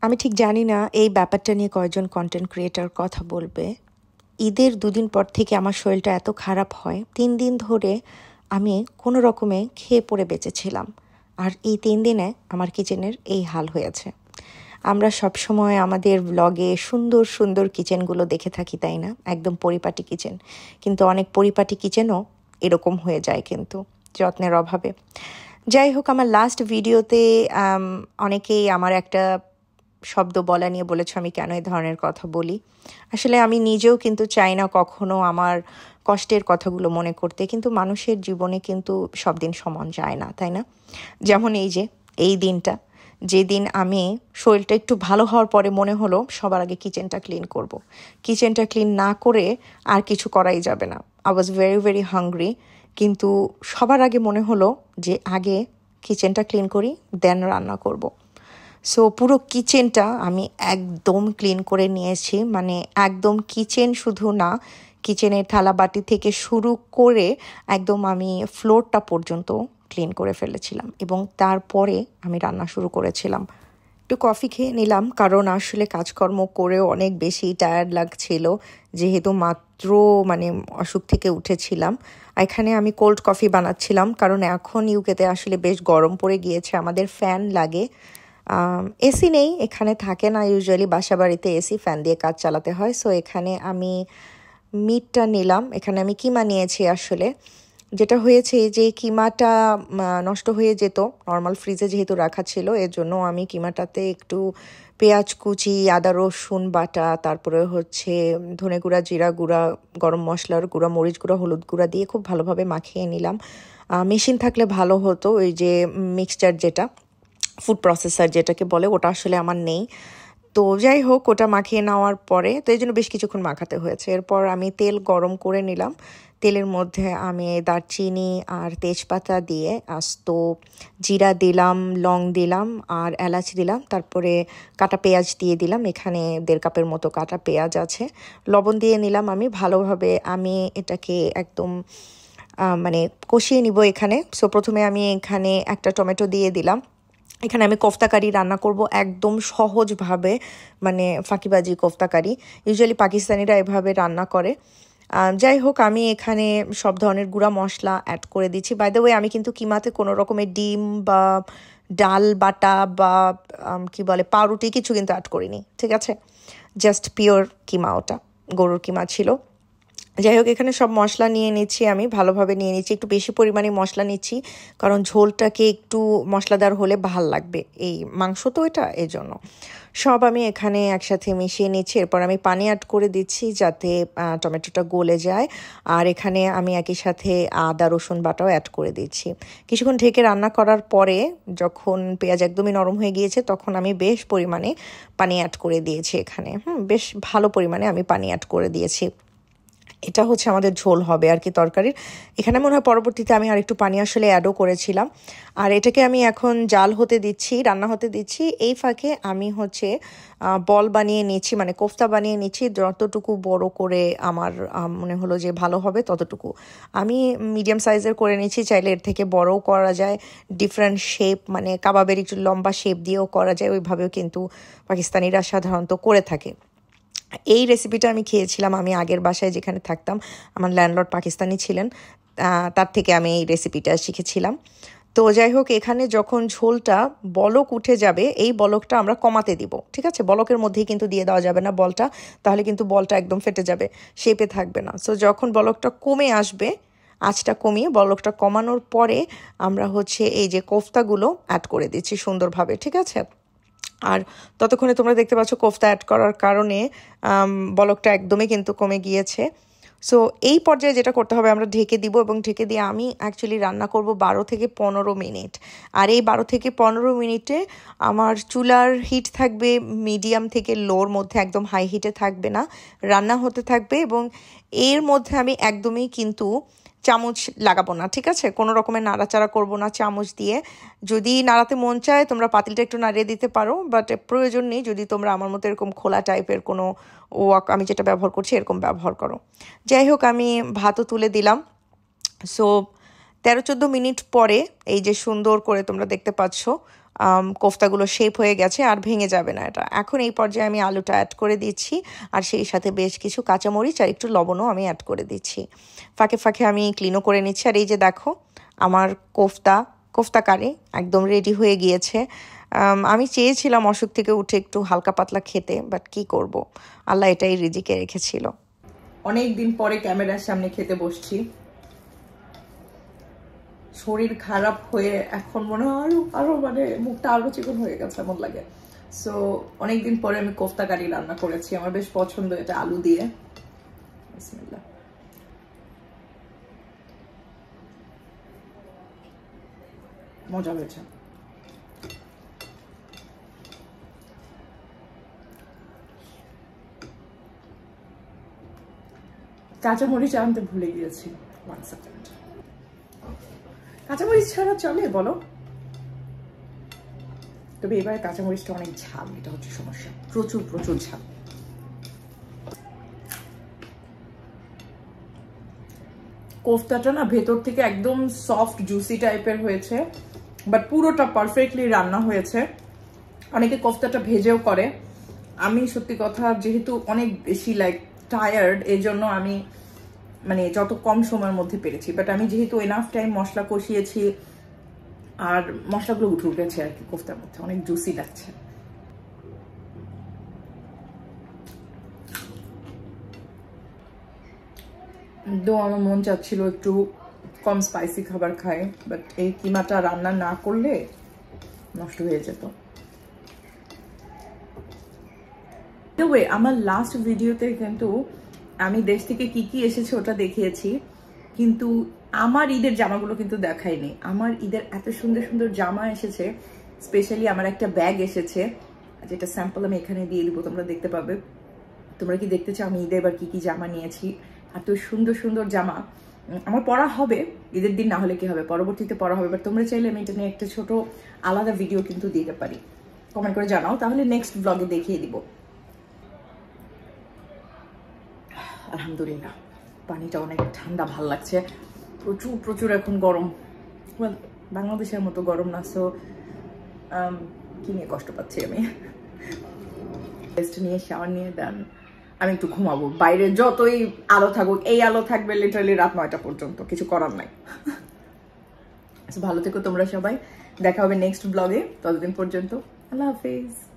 আমি ঠিক জানি না এই ব্যাপারটা নিয়ে কয়জন কন্টেন্ট ক্রিয়েটর কথা বলবে। ঈদের দুদিন পর থেকে আমার শরীরটা এত খারাপ হয়, 3 দিন ধরে আমি কোনো রকমে খেয়ে পড়ে বেঁচেছিলাম। আর এই 3 দিনে আমার কিচেনের এই হাল হয়েছে। আমরা সবসময় আমাদের ব্লগে সুন্দর সুন্দর কিচেনগুলো দেখে থাকি, তাই না? একদম পরিপাটি কিচেন, কিন্তু অনেক পরিপাটি কিচেনও এরকম হয়ে যায় কিন্তু যত্নের অভাবে। যাই হোক, আমার লাস্ট ভিডিওতে অনেকেই আমার একটা শব্দ বলা নিয়ে বলেছ আমি কেন এই ধরনের কথা বলি। আসলে আমি নিজেও কিন্তু চাই না কখনো আমার কষ্টের কথাগুলো মনে করতে, কিন্তু মানুষের জীবনে কিন্তু সব দিন সমান যায় না, তাই না? যেমন এই দিনটা, যেদিন আমি শরীরটা একটু ভালো হওয়ার পরে মনে হলো সবার আগে কিচেনটা ক্লিন করব। কিচেনটা ক্লিন না করে আর কিছু করাই যাবে না। I was very very hungry, কিন্তু সবার আগে মনে হলো যে আগে কিচেনটা ক্লিন করি, দেন রান্না করব। সো পুরো কিচেনটা আমি একদম ক্লিন করে নিয়েছি, মানে একদম কিচেন শুধু না, কিচেনের থালাবাটি থেকে শুরু করে একদম আমি ফ্লোরটা পর্যন্ত ক্লিন করে ফেলেছিলাম এবং তারপরে আমি রান্না শুরু করেছিলাম। একটু কফি খেয়ে নিলাম, কারণ আসলে কাজকর্ম করেও অনেক বেশি টায়ার্ড লাগছিল, যেহেতু মাত্র মানে অসুখ থেকে উঠেছিলাম। এখানে আমি কোল্ড কফি বানাচ্ছিলাম, কারণ এখন ইউকেতে আসলে বেশ গরম পড়ে গিয়েছে, আমাদের ফ্যান লাগে। এসি নেই, এখানে থাকে না ইউজুয়ালি, বাসা বাড়িতে এসি, ফ্যান দিয়ে কাজ চালাতে হয়। সো এখানে আমি মিটটা নিলাম, এখানে আমি কিমা নিয়েছি। আসলে যেটা হয়েছে যে কিমাটা নষ্ট হয়ে যেত নর্মাল ফ্রিজে যেহেতু রাখা ছিল, এর জন্য আমি কিমাটাতে একটু পেঁয়াজ কুচি, আদা রসুন বাটা, তারপরে হচ্ছে ধনে গুঁড়া, জিরা গুঁড়া, গরম মশলার গুঁড়া, মরিচ গুঁড়া, হলুদ গুঁড়া দিয়ে খুব ভালোভাবে মাখিয়ে নিলাম। মেশিন থাকলে ভালো হতো, ওই যে মিক্সচার যেটা ফুড প্রসেসর যেটাকে বলে, ওটা আসলে আমার নেই। তো যাই হোক, ওটা মাখিয়ে নেওয়ার পরে তো এই জন্য বেশ কিছুক্ষণ মাখাতে হয়েছে। এরপর আমি তেল গরম করে নিলাম, তেলের মধ্যে আমি দারচিনি আর তেজপাতা দিয়ে আস্ত জিরা দিলাম, লং দিলাম আর এলাচ দিলাম, তারপরে কাটা পেঁয়াজ দিয়ে দিলাম। এখানে 1.5 কাপের মতো কাটা পেঁয়াজ আছে। লবণ দিয়ে নিলাম আমি ভালোভাবে, আমি এটাকে একদম মানে কষিয়ে নিব এখানে। সো প্রথমে আমি এখানে একটা টমেটো দিয়ে দিলাম। এখানে আমি কোফতা কারি রান্না করব একদম সহজভাবে, মানে ফাঁকিবাজি কোফতা কারি, ইউজুয়ালি পাকিস্তানিরা এভাবে রান্না করে। যাই হোক, আমি এখানে সব ধরনের গুঁড়া মশলা অ্যাড করে দিচ্ছি। বাই দ্য ওয়ে, আমি কিন্তু কিমাতে কোনো রকমের ডিম বা ডাল বাটা বা কি বলে পাউরুটি কিছু কিন্তু অ্যাড করিনি, ঠিক আছে? জাস্ট পিওর কিমা, ওটা গরুর কিমা ছিল। যাই হোক, এখানে সব মশলা নিয়ে নিচ্ছি, আমি ভালোভাবে নিয়ে নিচ্ছি, একটু বেশি পরিমাণে মশলা নিচ্ছি, কারণ ঝোলটাকে একটু মশলাদার হলে ভাল লাগবে, এই মাংস তো এটা, এই জন্য সব আমি এখানে একসাথে মিশিয়ে নিচ্ছি। এরপর আমি পানি অ্যাড করে দিচ্ছি যাতে টমেটোটা গলে যায়। আর এখানে আমি একই সাথে আদা রসুন বাটাও অ্যাড করে দিচ্ছি। কিছুক্ষণ ঢেকে রান্না করার পরে যখন পেঁয়াজ একদমই নরম হয়ে গিয়েছে, তখন আমি বেশ পরিমাণে পানি অ্যাড করে দিয়েছি এখানে। বেশ ভালো পরিমাণে আমি পানি অ্যাড করে দিয়েছি। এটা হচ্ছে আমাদের ঝোল হবে আর কি তরকারির। এখানে মনে হয় পরবর্তীতে আমি আর একটু পানি আসলে অ্যাডও করেছিলাম। আর এটাকে আমি এখন জাল হতে দিচ্ছি, রান্না হতে দিচ্ছি। এই ফাঁকে আমি হচ্ছে বল বানিয়ে নিচ্ছি, মানে কোফতা বানিয়ে নিচ্ছি, যতটুকু বড় করে আমার মনে হলো যে ভালো হবে ততটুকু আমি মিডিয়াম সাইজের করে নিচ্ছি। চাইলে এর থেকে বড়ও করা যায়, ডিফারেন্ট শেপ, মানে কাবাবের একটু লম্বা শেপ দিয়েও করা যায়, ওইভাবেও কিন্তু পাকিস্তানিরা সাধারণত করে থাকে। এই রেসিপিটা আমি খেয়েছিলাম আমি আগের বাসায় যেখানে থাকতাম, আমার ল্যান্ডলর্ড পাকিস্তানি ছিলেন, তার থেকে আমি এই রেসিপিটা শিখেছিলাম। তো যাই হোক, এখানে যখন ঝোলটা বলক উঠে যাবে, এই বলকটা আমরা কমাতে দিব, ঠিক আছে? বলকের মধ্যেই কিন্তু দিয়ে দেওয়া যাবে না বলটা, তাহলে কিন্তু বলটা একদম ফেটে যাবে, শেপে থাকবে না। সো যখন বলকটা কমে আসবে, আঁচটা কমিয়ে বলকটা কমানোর পরে আমরা হচ্ছে এই যে কোফতাগুলো অ্যাড করে দিচ্ছি সুন্দরভাবে, ঠিক আছে? আর ততক্ষণে তোমরা দেখতে পাচ্ছ কোফতা অ্যাড করার কারণে বলকটা একদমই কিন্তু কমে গিয়েছে। সো এই পর্যায়ে যেটা করতে হবে, আমরা ঢেকে দিব এবং ঢেকে দিয়ে আমি অ্যাকচুয়ালি রান্না করব 12 থেকে 15 মিনিট। আর এই 12 থেকে 15 মিনিটে আমার চুলার হিট থাকবে মিডিয়াম থেকে লোর মধ্যে, একদম হাই হিটে থাকবে না, রান্না হতে থাকবে। এবং এর মধ্যে আমি একদমই কিন্তু চামচ লাগাবো না, ঠিক আছে? কোনো রকমের নাড়াচাড়া করব না চামচ দিয়ে। যদি নাড়াতে মন চায় তোমরা পাতিলটা একটু নাড়িয়ে দিতে পারো, বাট প্রয়োজন নেই যদি তোমরা আমার মতো এরকম খোলা টাইপের কোনো ওয়াক, আমি যেটা ব্যবহার করছি এরকম ব্যবহার করো। যাই হোক, আমি ভাতও তুলে দিলাম। সো 13-14 মিনিট পরে এই যে সুন্দর করে তোমরা দেখতে পাচ্ছ কোফতাগুলো শেপ হয়ে গেছে, আর ভেঙে যাবে না এটা। এখন এই পর্যায়ে আমি আলুটা অ্যাড করে দিচ্ছি, আর সেই সাথে বেশ কিছু কাঁচামরিচ আর একটু লবণও আমি অ্যাড করে দিচ্ছি। ফাঁকে ফাঁকে আমি ক্লিনও করে নিচ্ছি। আর এই যে দেখো আমার কোফতা কারি একদম রেডি হয়ে গিয়েছে। আমি চেয়েছিলাম অসুখ থেকে উঠে একটু হালকা পাতলা খেতে, বাট কি করব, আল্লাহ এটাই রিজিকে রেখেছিল। অনেক দিন পরে ক্যামেরার সামনে খেতে বসছি। শরীর খারাপ হয়ে এখন মনে হয় আরো মানে মুখটা আরো চিকন হয়ে গেছে এমন লাগে। সো অনেকদিন পরে আমি কোফতা কারি রান্না করেছি, আমার বেশ পছন্দ এটা, আলু দিয়ে। বিসমিল্লাহ। মজা হয়েছে। কাঁচামরিচ আনতে ভুলে গিয়েছি। 1 সেকেন্ড। কাঁচামরিচ ছাড়া চলে বলো? তবে এবারে কাঁচামরিচটা অনেক ঝাল, এটা হচ্ছে সমস্যা, প্রচুর প্রচুর ঝাল। কোফতাটা না ভেতর থেকে একদম সফট জুসি টাইপের হয়েছে, বাট পুরোটা পারফেক্টলি রান্না হয়েছে। অনেকে কোফতাটা ভেজেও করে, আমি সত্যি কথা যেহেতু অনেক বেশি লাইক টায়ার্ড, এই জন্য আমি মানে যত কম সময়ের মধ্যে পেরেছি। বাট আমি যেহেতু এনাফ টাইম মশলা কষিয়েছি, আর মশলাগুলো উঠে উঠেছে আর কি কোফতার মধ্যে, অনেক জুসি লাগছে। তো আমার মন চাচ্ছিল একটু কম স্পাইসি খাবার খাই, বাট এই কিমাটা রান্না না করলে নষ্ট হয়ে যেত। আমার লাস্ট ভিডিওতে কিন্তু আমি দেশ থেকে কি কি এসেছে ওটা দেখিয়েছি, কিন্তু আমার ঈদের জামাগুলো কিন্তু দেখাইনি। আমার ঈদের এত সুন্দর সুন্দর জামা এসেছে, স্পেশালি আমার একটা ব্যাগ এসেছে, যেটা স্যাম্পল আমি এখানে দিয়ে দিব, তোমরা দেখতে পাবে। তোমরা কি দেখতে চাও আমি ঈদে এবার কি কি জামা নিয়েছি? এত সুন্দর সুন্দর জামা আমার পরা হবে ঈদের দিন, না হলে কি হবে, পরবর্তীতে পরা হবে। বাট তোমরা চাইলে আমি এটা নিয়ে একটা ছোট আলাদা ভিডিও কিন্তু দিতে পারি, কমেন্ট করে জানাও, তাহলে নেক্সট ব্লগে দেখিয়ে দিব। আলহামদুলিল্লাহ পানিটা অনেক ঠান্ডা, ভাল লাগছে। প্রচুর প্রচুর এখন গরম, বাংলাদেশের মতো গরম না। সো কি নিয়ে কষ্ট পাচ্ছি আমি। রেস্ট নিয়ে শাওয়ার নিয়ে দেন আমি একটু ঘুমাবো। বাইরে যতই আলো থাকুক, এই আলো থাকবে লিটারালি রাত 9টা পর্যন্ত, কিছু করার নাই। ভালো থেকো তোমরা সবাই, দেখা হবে নেক্সট ব্লগে, ততদিন পর্যন্ত আল্লাহ হাফেজ।